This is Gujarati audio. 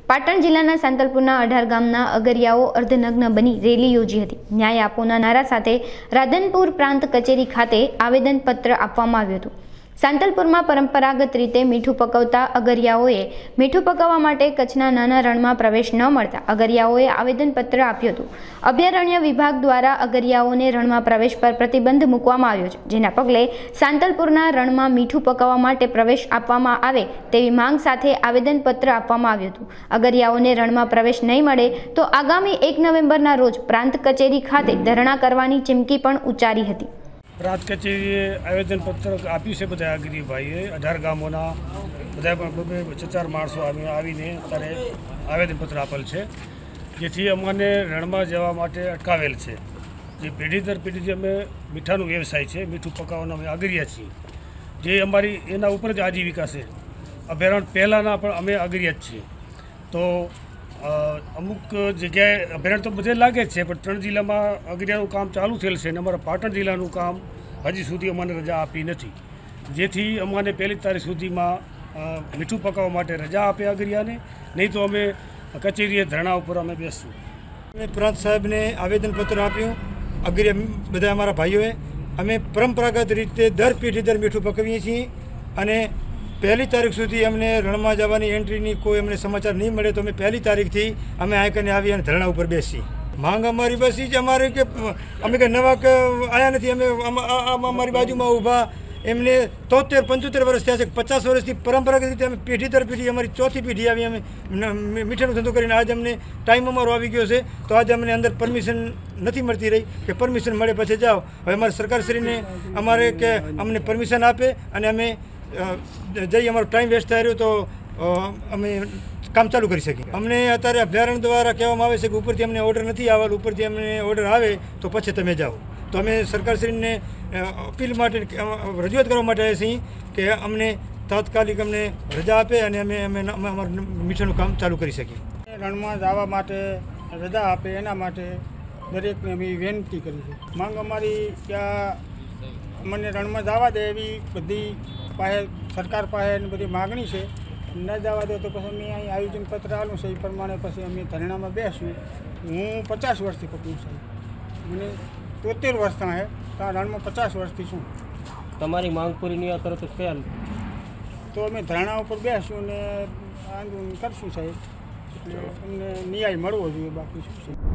પાટણ જિલ્લાના સાંતલપુરના 18 ગામના અગરિયાઓ અર્ધનગ્ન બની રેલી યોજી હતી। ન્યાય આપોના નારા સાથે રાધનપુર પ્રાંત કચેરી ખાતે આવેદનપત્ર આપવામાં આવ્યું હતું। સાંતલપુરમાં પરંપરાગત રીતે મીઠું પકવતા અગરિયાઓએ મીઠું પકવવા માટે કચ્છના નાના રણમાં પ્રવેશ ન મળતા અગરિયાઓએ આવેદનપત્ર આપ્યું હતું। અભયારણ્ય વિભાગ દ્વારા અગરિયાઓને રણમાં પ્રવેશ પર પ્રતિબંધ મૂકવામાં આવ્યો છે, જેના પગલે સાંતલપુરના રણમાં મીઠું પકવવા માટે પ્રવેશ આપવામાં આવે તેવી માંગ સાથે આવેદનપત્ર આપવામાં આવ્યું હતું। અગરિયાઓને રણમાં પ્રવેશ નહીં મળે તો આગામી 1 નવેમ્બરના રોજ પ્રાંત કચેરી ખાતે ધરણા કરવાની ચીમકી પણ ઉચ્ચારી હતી। પ્રાંત કચેરીએ આવેદનપત્ર આપ્યું છે બધા અગરિયા ભાઈએ 18 ગામોના બધા પણ 4 માણસો આવીને અત્યારે આવેદનપત્ર આપેલ છે, જેથી અમને રણમાં જવા માટે અટકાવેલ છે। જે પેઢી દર પેઢીથી અમે મીઠાનો વ્યવસાય છે, મીઠું પકાવવાનો અમે અગરિયા છીએ, જે અમારી એના ઉપર જ આજીવિકા છે। અભયારણ્ય પહેલાંના પણ અમે અગરિયા જ છીએ। તો અમુક જગ્યાએ અભયારણ્ય તો બધે લાગે જ છે, પણ 3 જિલ્લામાં અગરિયાનું કામ ચાલુ થયેલ છે અને અમારા પાટણ જિલ્લાનું કામ હજી સુધી અમને રજા આપી નથી, જેથી અમને 1 તારીખ સુધીમાં મીઠું પકાવવા માટે રજા આપે અગરિયાને, નહીં તો અમે કચેરીએ ધરણા ઉપર અમે બેસશું। અમે પ્રાંત સાહેબને આવેદનપત્ર આપ્યું। અગરિયા બધા અમારા ભાઈઓએ અમે પરંપરાગત રીતે દર પેઢી દર મીઠું પકવીએ છીએ અને 1 તારીખ સુધી અમને રણમાં જવાની એન્ટ્રીની કોઈ અમને સમાચાર નહીં મળે તો અમે 1 તારીખથી અમે આયકને આવી અને ધરણા ઉપર બેસી। માંગ અમારી બસ જ અમારે કે અમે કંઈ નવા આવ્યા નથી। અમે અમારી બાજુમાં ઊભા એમને 73-75 વર્ષ થયા છે। 50 વર્ષથી પરંપરાગત રીતે અમે પેઢી દર પેઢી અમારી 4થી પેઢી આવી અમે મીઠાનો ધંધો કરીને આજે અમને ટાઈમ અમારો આવી ગયો છે, તો આજે અમને અંદર પરમિશન નથી મળતી રહી કે પરમિશન મળે પછી જાઓ। હવે અમારે સરકારશ્રીને અમારે કે અમને પરમિશન આપે અને અમે જઈ અમારો ટાઈમ વેસ્ટ થઈ રહ્યો તો અમે કામ ચાલુ કરી શકીએ। અમને અત્યારે અભયારણ્ય દ્વારા કહેવામાં આવે છે કે ઉપરથી અમને ઓર્ડર નથી આવેલો, ઉપરથી અમને ઓર્ડર આવે તો પછી તમે જાઓ। તો અમે સરકારશ્રીને અપીલ માટે રજૂઆત કરવા માટે આવ્યા છીએ કે અમને તાત્કાલિક અમને રજા આપે અને અમે અમારું મીઠાનું કામ ચાલુ કરી શકીએ। રણમાં જવા માટે રજા આપે એના માટે દરેકને અમે વિનંતી કરી છે। માંગ અમારી ત્યાં અમને રણમાં જવા દે એવી બધી પાસે સરકાર પાસે બધી માગણી છે। ન જવા દે તો પછી અમે અહીં આયોજનપત્ર આલું છે, એ પ્રમાણે પછી અમે ધરણામાં બેસું। હું 50 વર્ષથી પકડું છું, મને 73 વર્ષ છે, ત્યાં રણમાં 50 વર્ષથી છું। તમારી માંગ પૂરી નહીં કરો તો ખ્યાલ તો અમે ધરણા ઉપર બેસું અને આંદોલન કરશું સાહેબ, એટલે અમને ન્યાય મળવો જોઈએ, બાકી શું છે।